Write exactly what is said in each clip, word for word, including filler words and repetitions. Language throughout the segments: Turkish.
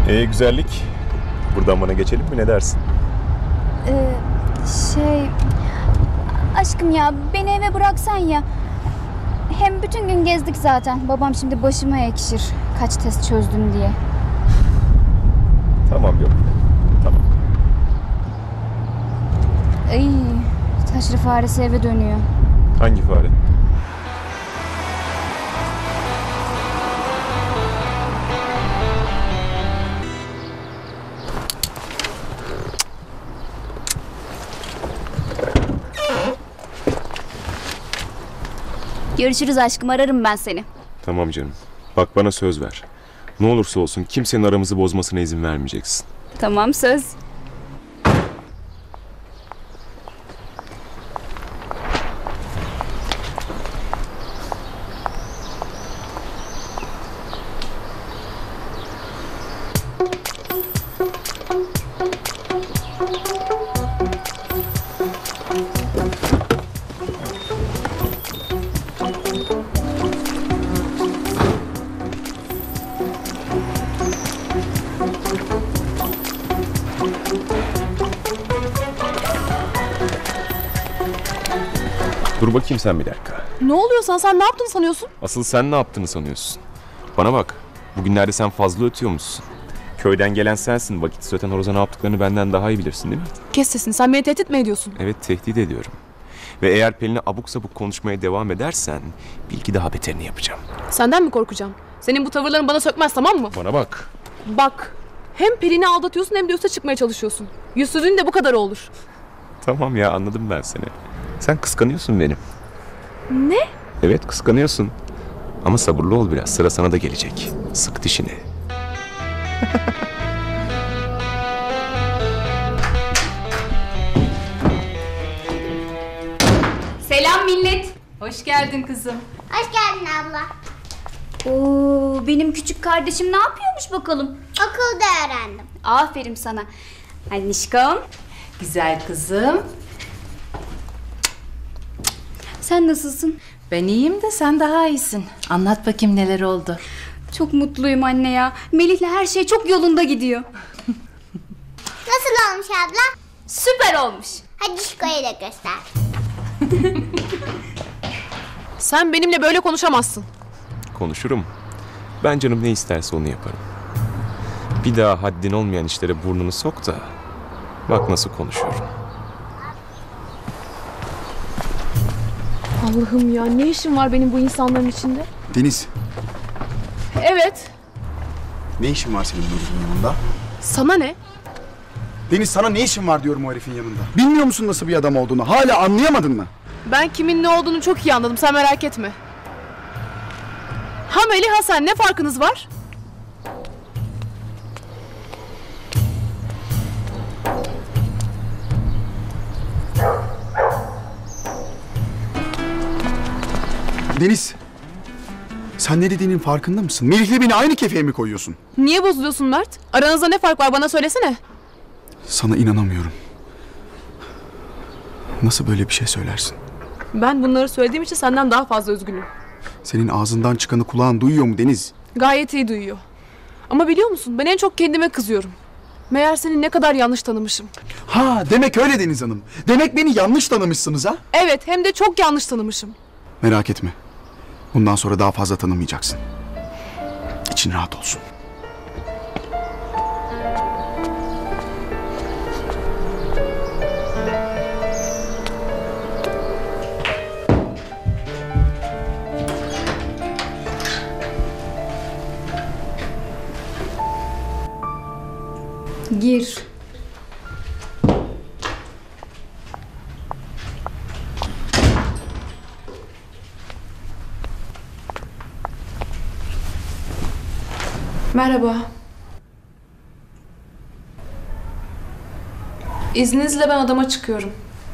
Ee güzellik. Buradan bana geçelim mi, ne dersin? Ee, şey... Aşkım ya, beni eve bıraksan ya. Hem bütün gün gezdik zaten. Babam şimdi başıma ekşir. Kaç test çözdün diye. Tamam, yok. Tamam. Ay, taşra faresi eve dönüyor. Hangi fare? Görüşürüz aşkım, ararım ben seni. Tamam canım. Bak, bana söz ver. Ne olursa olsun kimsenin aramızı bozmasına izin vermeyeceksin. Tamam, söz. Dur bakayım sen bir dakika. Ne oluyor sana? Sen ne yaptın sanıyorsun? Asıl sen ne yaptığını sanıyorsun? Bana bak. Bugünlerde sen fazla ötüyormuşsun. Köyden gelen sensin. Vakitsiz öten horoza ne yaptıklarını benden daha iyi bilirsin, değil mi? Kes sesini. Sen beni tehdit mi ediyorsun? Evet, tehdit ediyorum. Ve eğer Pelin'e abuk sabuk konuşmaya devam edersen bil ki daha beterini yapacağım. Senden mi korkacağım? Senin bu tavırların bana sökmez, tamam mı? Bana bak. Bak. Hem Pelin'i aldatıyorsun hem de üste çıkmaya çalışıyorsun. Yüzsüzlüğün de bu kadar olur. Tamam ya, anladım ben seni. Sen kıskanıyorsun benim. Ne? Evet, kıskanıyorsun. Ama sabırlı ol biraz. Sıra sana da gelecek. Sık dişini. Selam millet. Hoş geldin kızım. Hoş geldin abla. Oo, benim küçük kardeşim ne yapıyormuş bakalım? Okulda öğrendim. Aferin sana. Anişkom. Güzel kızım. Sen nasılsın? Ben iyiyim de sen daha iyisin. Anlat bakayım neler oldu. Çok mutluyum anne ya. Melih'le her şey çok yolunda gidiyor. Nasıl olmuş abla? Süper olmuş. Hadi Şiko'yu da göster. Sen benimle böyle konuşamazsın. Konuşurum. Ben canım ne isterse onu yaparım. Bir daha haddin olmayan işlere burnunu sok da bak nasıl konuşuyorum. Allah'ım ya, ne işim var benim bu insanların içinde? Deniz, Evet. ne işin var senin bu herifin yanında? Sana ne? Deniz, sana ne işin var diyorum o herifin yanında. Bilmiyor musun nasıl bir adam olduğunu? Hala anlayamadın mı? Ben kimin ne olduğunu çok iyi anladım, sen merak etme. Ha Melih ha sen, ne farkınız var? Deniz, sen ne dediğinin farkında mısın? Melih'le beni aynı kefeye mi koyuyorsun? Niye bozuluyorsun Mert? Aranızda ne fark var, bana söylesene. Sana inanamıyorum. Nasıl böyle bir şey söylersin? Ben bunları söylediğim için senden daha fazla üzgünüm. Senin ağzından çıkanı kulağın duyuyor mu Deniz? Gayet iyi duyuyor. Ama biliyor musun, ben en çok kendime kızıyorum. Meğer seni ne kadar yanlış tanımışım. Ha, demek öyle Deniz Hanım. Demek beni yanlış tanımışsınız ha? Evet, hem de çok yanlış tanımışım. Merak etme. Bundan sonra daha fazla tanımayacaksın. İçin rahat olsun. Gir. Merhaba. İzninizle ben odama çıkıyorum.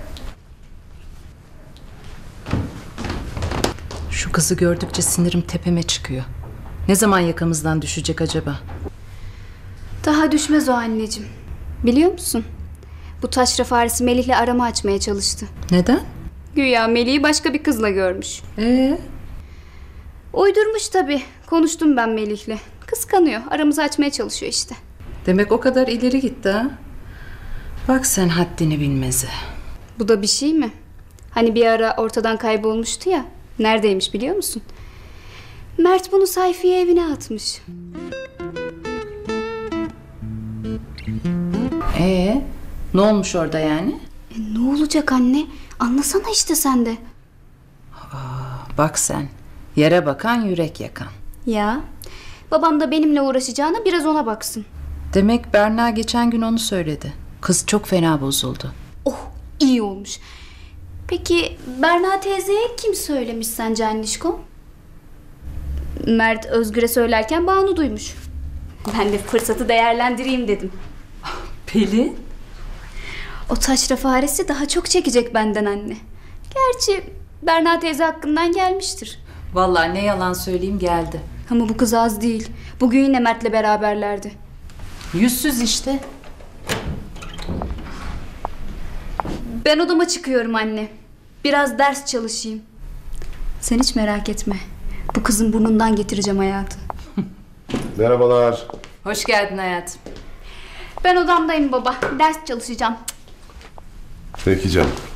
Şu kızı gördükçe sinirim tepeme çıkıyor. Ne zaman yakamızdan düşecek acaba? Daha düşmez o anneciğim. Biliyor musun? Bu taşra faresi Melih'le arama açmaya çalıştı. Neden? Güya Melih'i başka bir kızla görmüş. Ee? Uydurmuş tabii. Konuştum ben Melih'le. Kıskanıyor. Aramızı açmaya çalışıyor işte. Demek o kadar ileri gitti ha? Bak sen haddini bilmeze. Bu da bir şey mi? Hani bir ara ortadan kaybolmuştu ya. Neredeymiş biliyor musun? Mert bunu Sayfiye evine atmış. Ee, ne olmuş orada yani? E, ne olacak anne? Anlasana işte sen de. Bak sen, yere bakan yürek yakan. Ya babam da benimle uğraşacağına biraz ona baksın. Demek Berna geçen gün onu söyledi. Kız çok fena bozuldu. Oh, iyi olmuş. Peki Berna teyzeye kim söylemiş sence annişko? Mert Özgür'e söylerken Banu duymuş. Ben de fırsatı değerlendireyim dedim. Pelin? O taşra faresi daha çok çekecek benden anne. Gerçi Berna teyze hakkından gelmiştir. Vallahi ne yalan söyleyeyim geldi. Ama bu kız az değil. Bugün yine Mert'le beraberlerdi. Yüzsüz işte. Ben odama çıkıyorum anne. Biraz ders çalışayım. Sen hiç merak etme. Bu kızın burnundan getireceğim hayatı. Merhabalar. Hoş geldin hayatım. Ben odamdayım baba. Ders çalışacağım. Peki canım.